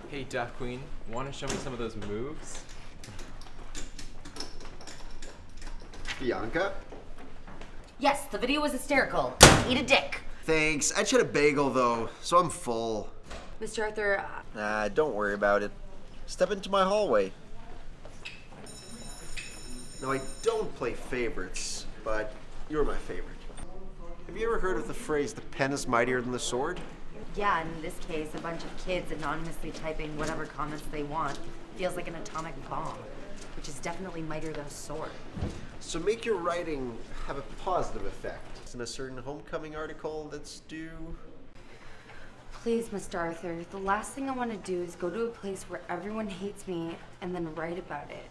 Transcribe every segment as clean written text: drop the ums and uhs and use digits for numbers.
Hey, Duff Queen, want to show me some of those moves? Bianca? Yes, the video was hysterical. Eat a dick. Thanks. I had a bagel though, so I'm full. Mr. Arthur, Nah, don't worry about it. Step into my hallway. Now, I don't play favorites, but you're my favorite. Have you ever heard of the phrase, the pen is mightier than the sword? yeah, in this case, a bunch of kids anonymously typing whatever comments they want feels like an atomic bomb, which is definitely mightier than a sword. So make your writing have a positive effect. It's in a certain homecoming article that's due. Please, Mr. Arthur, the last thing I want to do is go to a place where everyone hates me and then write about it.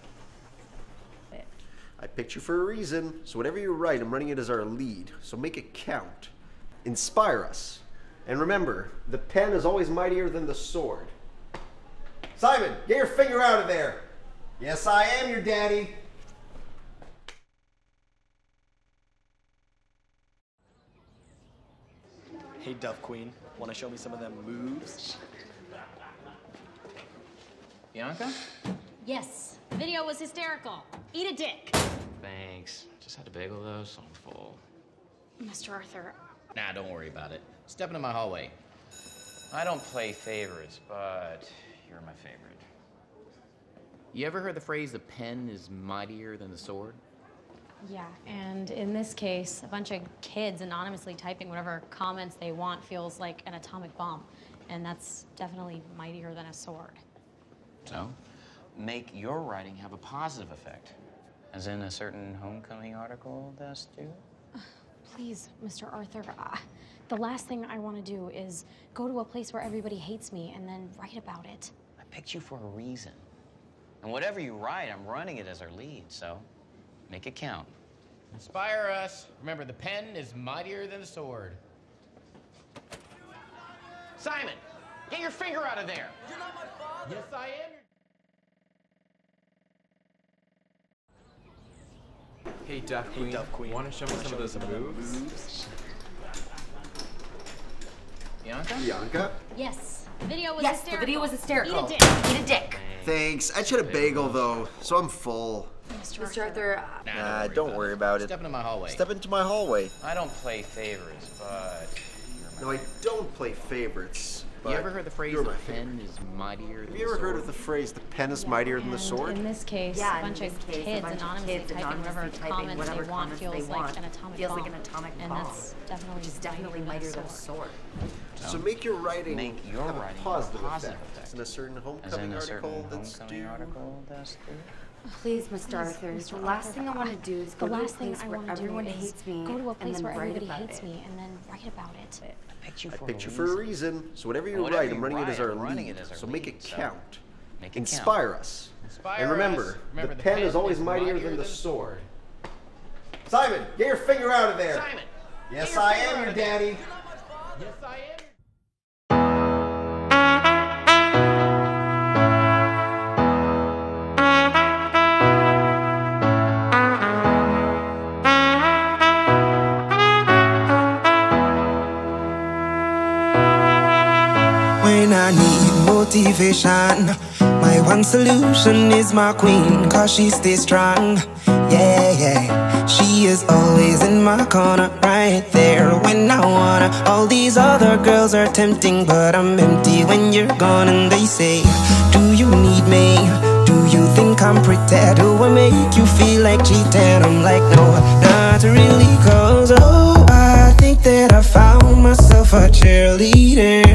I picked you for a reason, so whatever you write, I'm running it as our lead, so make it count. Inspire us. And remember, the pen is always mightier than the sword. Simon, get your finger out of there! Yes, I am your daddy! Hey, Duff Queen, want to show me some of them moves? Bianca? Yes, the video was hysterical. Eat a dick. Thanks. Just had a bagel though, so I'm full. Mr. Arthur, Nah, don't worry about it. Step into my hallway. I don't play favorites, but you're my favorite. You ever heard the phrase, the pen is mightier than the sword? yeah, and in this case, a bunch of kids anonymously typing whatever comments they want feels like an atomic bomb, and that's definitely mightier than a sword. So, make your writing have a positive effect. As in a certain homecoming article that's due? Please, Mr. Arthur, the last thing I want to do is go to a place where everybody hates me and then write about it. I picked you for a reason. And whatever you write, I'm running it as our lead, so make it count. Inspire us. Remember, the pen is mightier than the sword. Simon, get your finger out of there. You're not my father. Yes, I am. Hey, Duff Queen, want to show me some of those moves? Bianca? Bianca? Yes, the video was Yes, hysterical. the video was hysterical. Eat a dick. Eat a dick. Thanks. I had a bagel though, so I'm full. Mr. Arthur, Nah, don't worry about it. Step into my hallway. Step into my hallway. I don't play favorites, but No, I don't play favorites, but you ever heard the phrase, you're the my favorite. pen is mightier than Have you ever heard of the phrase, the pen is mightier than the And sword? in this case, yeah, a bunch in of this case, kids a bunch of anonymously kids typing whatever anonymously comments whatever they want comments feels they like want an atomic feels bomb. like an atomic and bomb, that's definitely which is definitely mightier than a sword. So make your writing Make your have writing a positive, positive effect. effect. It's in a certain As homecoming in a article certain that's homecoming due. article that's due? Please, Mr. Arthur, Mr. the last Arthur, thing I want to do is the go to a last thing place I where want to do everyone is hates me go to a and place then where write everybody about hates it. me and then write about it. I picked you I for picked you a for a reason. reason, so whatever you Whatever write, I'm you running it write, as our I'm running lead, it as our so make lead, it so count. make it Inspire us. Inspire And us. remember, Remember, the pen is always mightier than the sword. Simon, get your finger out of there! Simon! Yes, get your I finger am out your of there. daddy! Yes, I am. When I need motivation, my one solution is my queen, cause she stays strong. Yeah, yeah, she is always in my corner, right there when I wanna. All these other girls are tempting, but I'm empty when you're gone. And they say, do you need me? Do you think I'm pretty? Do I make you feel like cheating? I'm like, no, not really, cause oh, I think that I found myself a cheerleader.